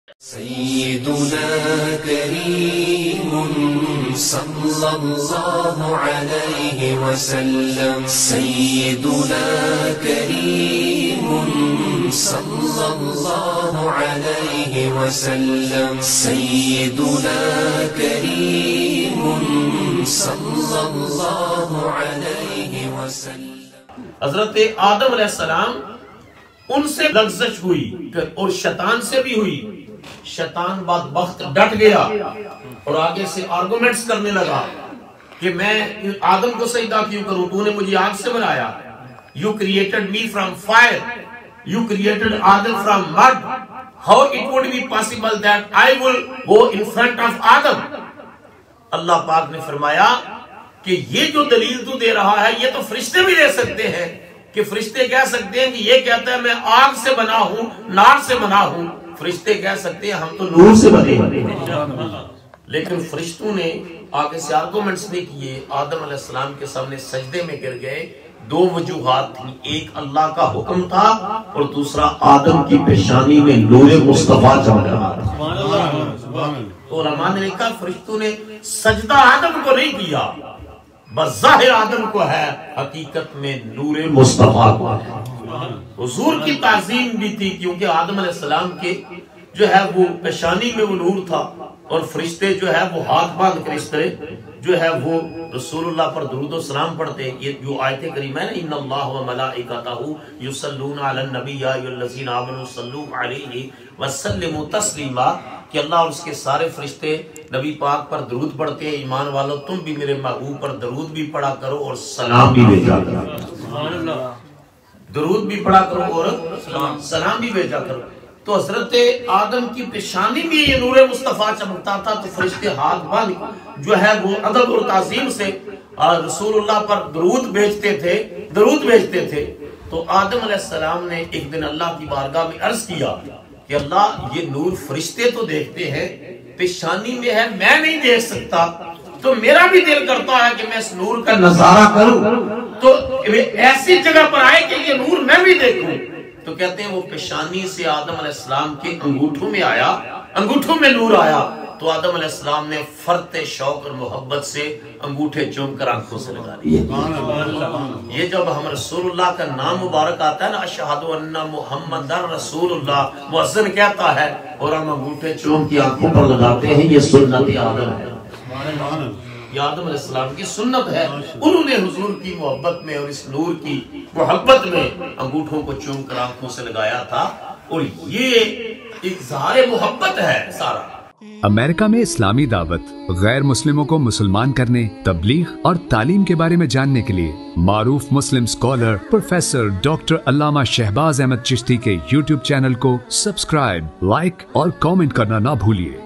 سيدنا كريم صلى الله عليه وسلم سيدنا كريم صلى الله عليه وسلم سيدنا كريم صلى الله عليه وسلم. حضرت آدم علیہ السلام ان سے لغزش ہوئی اور شیطان سے بھی ہوئی. شیطان بدبخت ڈٹ گیا اور آگے سے آرگومنٹس کرنے لگا کہ میں آدم کو سجدہ کیوں کروں, تو نے مجھے آگ سے بنایا. You created me from fire, you created Adam from mud. How it would be possible that I will go in front of Adam? اللہ پاک نے فرمایا کہ یہ جو دلیل تو دے رہا ہے یہ تو فرشتے بھی دے سکتے ہیں, کہ فرشتے کہہ سکتے ہیں کہ یہ کہتا ہے میں آگ سے بنا ہوں, نار سے بنا ہوں. فرشتے کہہ سکتے ہیں ہم تو نور سے بنے ہیں. لیکن فرشتوں نے آگے سے آرگومنٹس نہیں کیے, آدم علیہ السلام کے سامنے سجدے میں گر گئے. دو وجوہات تھیں, ایک اللہ کا حکم تھا اور دوسرا آدم کی پیشانی میں نور مصطفیٰ چمک رہا تھا. تو علماء نے کہا فرشتوں نے سجدہ آدم کو نہیں کیا, بظاہر آدم کو ہے, حقیقت میں نور مصطفیٰ کو ہے. حضور کی تعظیم بھی تھی کیونکہ آدم علیہ السلام کے جو ہے وہ پیشانی میں وہ نور تھا, اور فرشتے جو ہے وہ ہاتھ باندھ کر اس طرح جو ہے وہ رسول اللہ پر درود و سلام پڑھتے. یہ جو آیت کریمہ ہے نا, ان اللہ و ملائکتہ یصلون علی النبی یا ایھا الذین آمنوا صلوا علیہ وسلموا تسلیما, کہ اللہ اور اس کے سارے فرشتے نبی پاک پر درود پڑھتے ہیں. ایمان والو تم بھی میرے محبوب پر درود بھی پڑھا کرو اور سلام بھی بھیجا کرو. سبحان اللہ, درود بھی پڑھا کرو اور سلام بھی بھیجا کرو. تو حضرت آدم کی پیشانی بھی یہ نور مصطفیٰ چمکتا تھا, تو فرشتے ہاتھ باندھ جو ہے وہ ادب اور تعظیم سے رسول اللہ پر درود بھیجتے تھے. تو آدم علیہ السلام نے ایک دن اللہ کی بارگاہ میں عرض کیا کہ اللہ یہ نور فرشتے تو دیکھتے ہیں, پیشانی میں ہے, میں نہیں دیکھ سکتا, تو میرا بھی دل کرتا ہے کہ میں اس نور کا نظارہ کروں, تو ایسی جگہ پر آئے کہ یہ نور میں بھی دیکھوں. تو کہتے ہیں وہ پیشانی سے آدم علیہ السلام کے انگوٹھوں میں آیا, انگوٹھوں میں نور آیا. تو آدم علیہ السلام نے فرط شوق اور محبت سے انگوٹھے چوم کر آنکھوں سے لگا لیے. یہ جب ہم رسول اللہ کا نام مبارک آتا ہے نا, اشہد ان محمد رسول اللہ, مؤذن کہتا ہے, اور ہم انگوٹھے چوم کی آنکھوں پر لگاتے ہیں, یہ سنت آدم ہے. یہ آدم علیہ السلام کی سنت ہے. انہوں نے حضور کی محبت میں اور اس نور کی محبت میں انگوٹھوں کو چوم کر آنکھوں سے لگایا تھا, اور یہ اظہار محبت ہے سارا. امریکہ میں اسلامی دعوت غیر مسلموں کو مسلمان کرنے, تبلیغ اور تعلیم کے بارے میں جاننے کے لیے معروف مسلم اسکالر پروفیسر ڈاکٹر علامہ شہباز احمد چشتی کے یوٹیوب چینل کو سبسکرائب, لائک اور کامنٹ کرنا نہ بھولیے.